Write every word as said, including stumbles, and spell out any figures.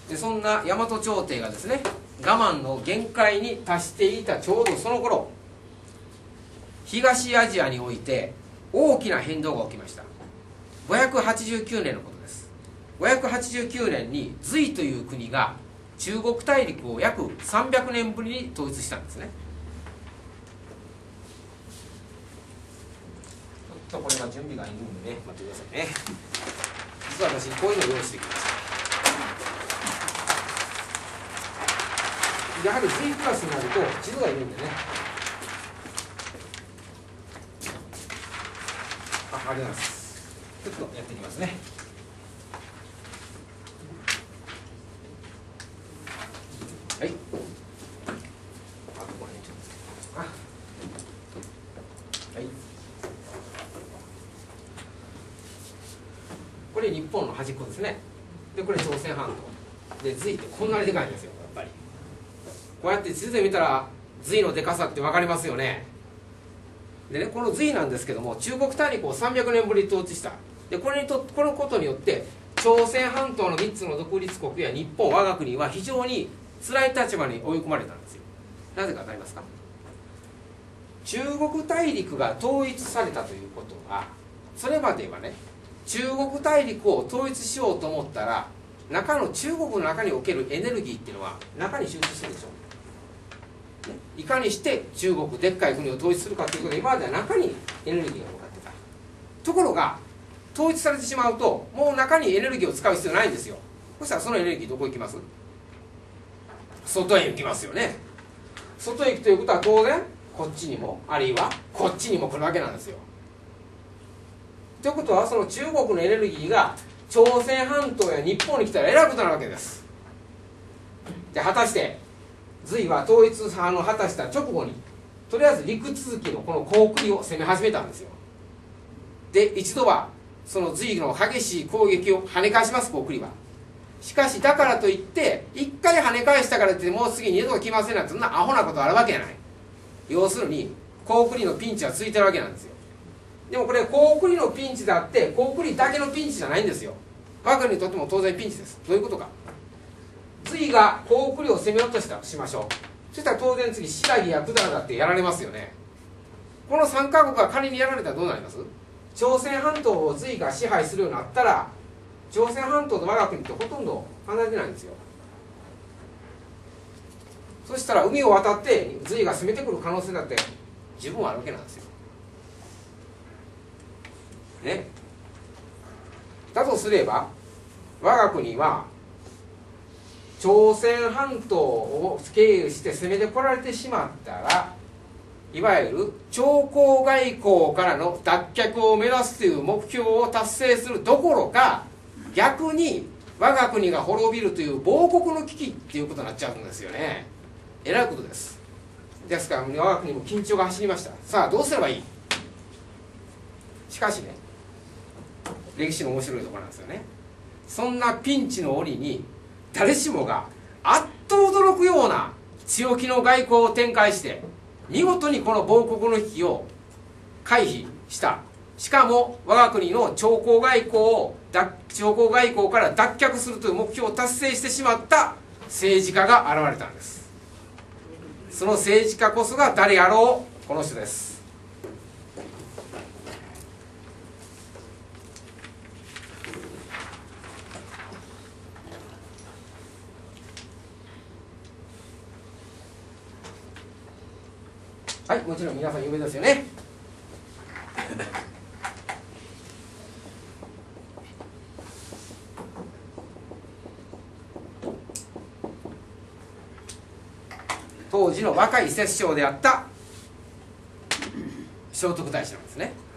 でそんな大和朝廷がですね我慢の限界に達していたちょうどその頃、東アジアにおいて大きな変動が起きました。ごひゃくはちじゅうきゅうねんのことです。ごひゃくはちじゅうきゅうねんに隋という国が中国大陸を約さんびゃくねんぶりに統一したんですね。ちょっとこれは準備がいるんでね、待ってくださいね。実は私こういうのを用意してきました。やはり 隋 クラスになると地図がいるんでね。あ、ありがとうございます。ちょっとやっていきますね。はい。あ、ここら辺ちょっとつけてみますか。はい。これ日本の端っこですね。で、これ朝鮮半島。で、隋ってこんなにでかいんですよ、やっぱり。こうやって地図で見たら隋のでかさって分かりますよね。でね、この隋なんですけども、中国大陸をさんびゃくねんぶりに統一した。でこれにとこのことによって朝鮮半島のみっつの独立国や日本我が国は非常に辛い立場に追い込まれたんですよ。なぜか分かりますか。中国大陸が統一されたということは、それまではね、中国大陸を統一しようと思ったら中の中国の中におけるエネルギーっていうのは中に集中してるでしょ。いかにして中国でっかい国を統一するかということで、今までは中にエネルギーが向かってた。ところが統一されてしまうともう中にエネルギーを使う必要ないんですよ。そしたらそのエネルギーどこ行きます？外へ行きますよね。外へ行くということは当然こっちにもあるいはこっちにも来るわけなんですよ。ということはその中国のエネルギーが朝鮮半島や日本に来たらえらいことになるわけです。で果たして隋は統一あの果たした直後にとりあえず陸続きのこの高句麗を攻め始めたんですよ。で一度はその隋の激しい攻撃を跳ね返します、高句麗は。しかしだからといって一回跳ね返したからってもう次二度と来ませんなんてそんなアホなことあるわけじゃない。要するに高句麗のピンチはついてるわけなんですよ。でもこれ高句麗のピンチであって高句麗だけのピンチじゃないんですよ。我が国にとっても当然ピンチです。どういうことか。隋が高句麗を攻めようとしたとしましょう。そしたら当然次新羅や百済だってやられますよね。このさんカ国が仮にやられたらどうなります？朝鮮半島を隋が支配するようになったら朝鮮半島と我が国ってほとんど離れてないんですよ。そしたら海を渡って隋が攻めてくる可能性だって十分あるわけなんですよ。ね。だとすれば我が国は朝鮮半島を経由して攻めてこられてしまったら、いわゆる朝貢外交からの脱却を目指すという目標を達成するどころか、逆に我が国が滅びるという亡国の危機っていうことになっちゃうんですよね。えらいことです。ですから我が国も緊張が走りました。さあどうすればいい？しかしね、歴史の面白いところなんですよね。そんなピンチの折に誰しもがあっと驚くような強気の外交を展開して見事にこの亡国の危機を回避した。しかも我が国の朝貢外交を朝貢外交から脱却するという目標を達成してしまった政治家が現れたんです。その政治家こそが誰やろう？この人です。はい、もちろん皆さん有名ですよね。当時の若い摂政であった聖徳太子なんですね。